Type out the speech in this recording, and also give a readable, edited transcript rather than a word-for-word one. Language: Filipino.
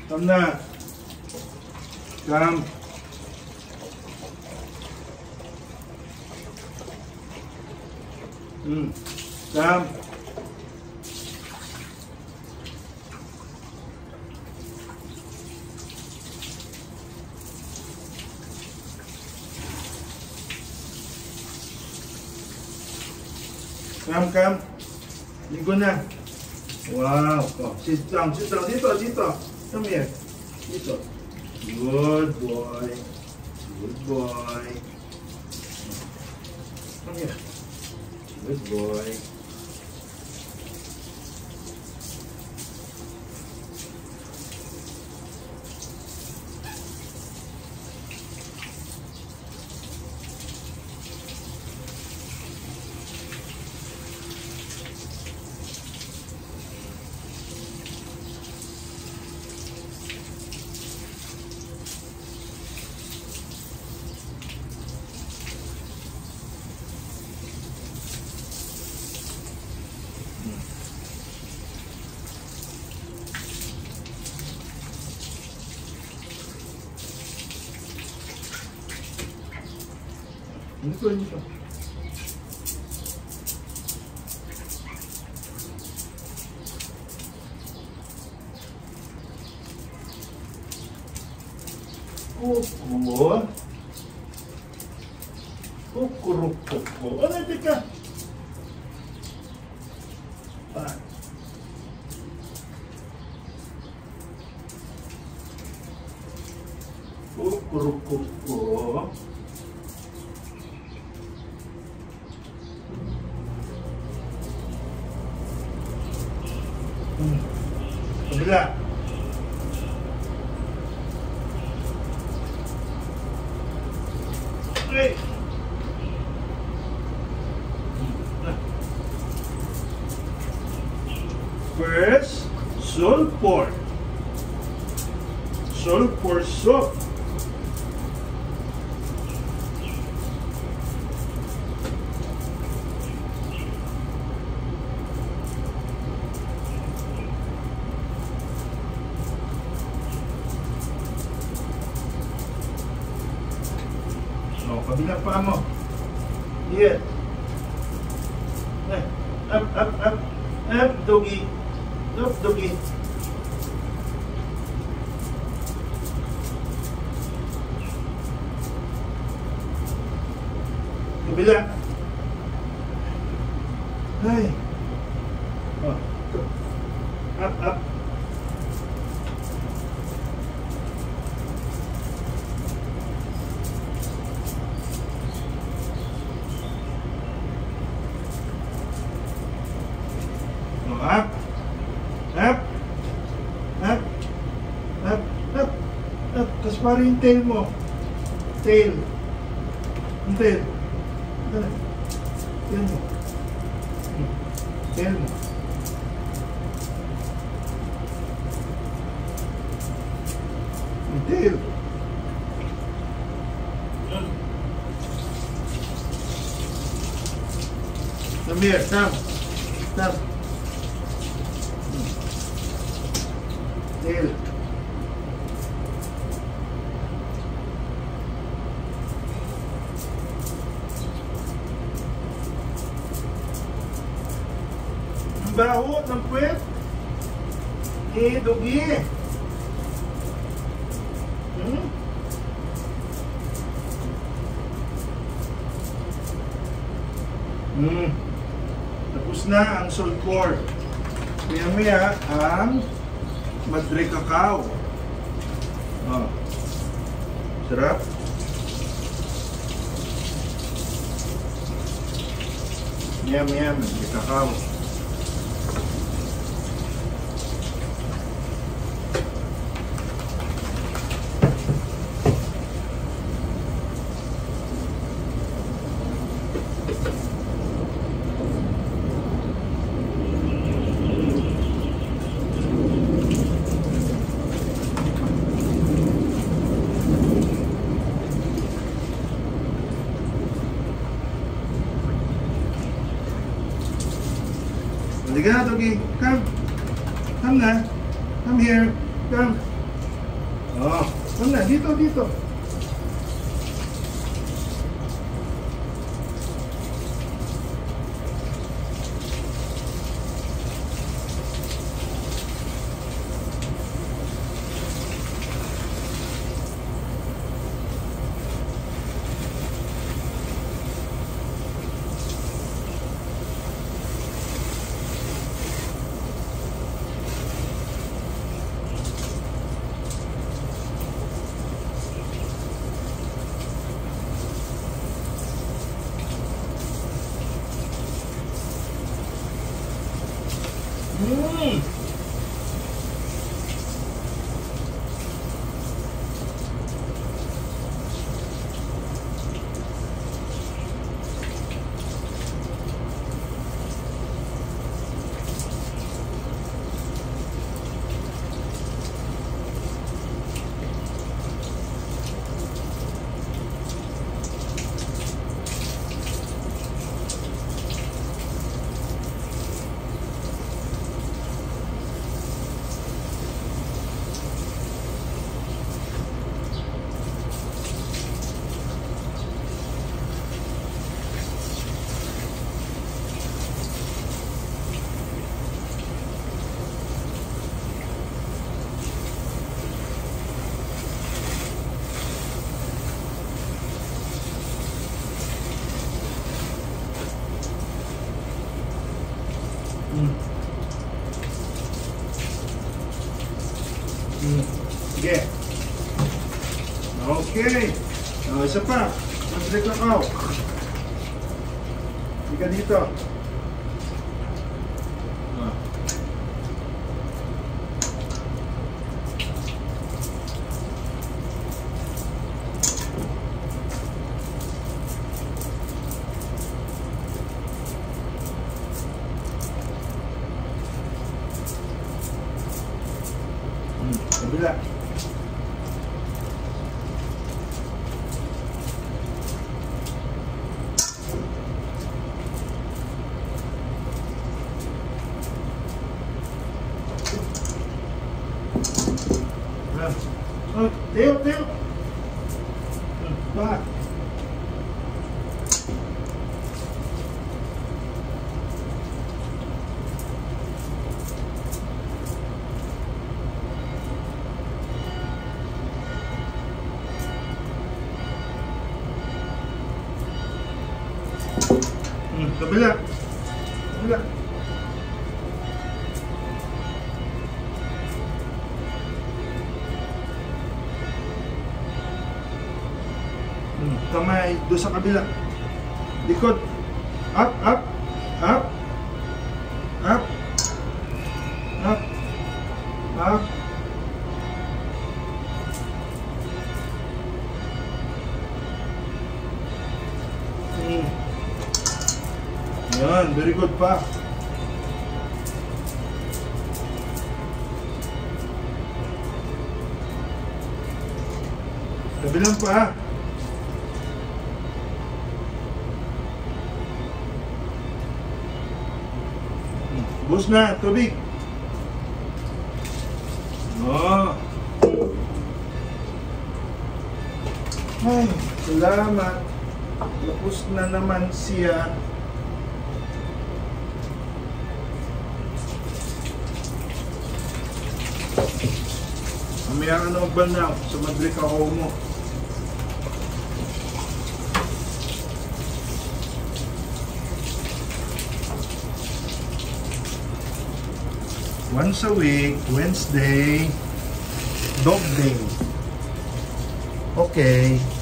Come na. Come. Come. Come. Ligo na. Wow. Oh, sit down. Dito. Come here. Dito. Good boy. Come here. Good boy. Dito. Coco. Ano tika? Coco. Kabila. Okay. First, sulphur soap. Kabilang paa mo. Yeah. Up, doggy. Up, doggy. Kabila. Ay. Oh. Up. Up. Tapos parang yung tail mo. Tail. Yung tail. Tail mo. Tail mo. Yung tail. Come here. Come. Tail. Ang baho ng puwet. Dugi. Tapos na ang sulphur. Maya ang madre cacao. Oh. Sarap. Madre cacao. Halika na, Togi. Come. Come na. Come here. Come. Oh, ano na? Dito, dito. Sige. Okay. Isa pa. Madre cacao. Ika dito. Kabila. Teo. Ba. Kabila. Kabila. Kamay doon sa kabila. Likod. Up. Yan, very good pa. Kabilang pa. Bus na, tubig. Oh. Ay, salamat. Tapos na naman siya. Mamaya ka na magbanaw sa madre cacao mo. Once a week, Wednesday, dog day. Okay.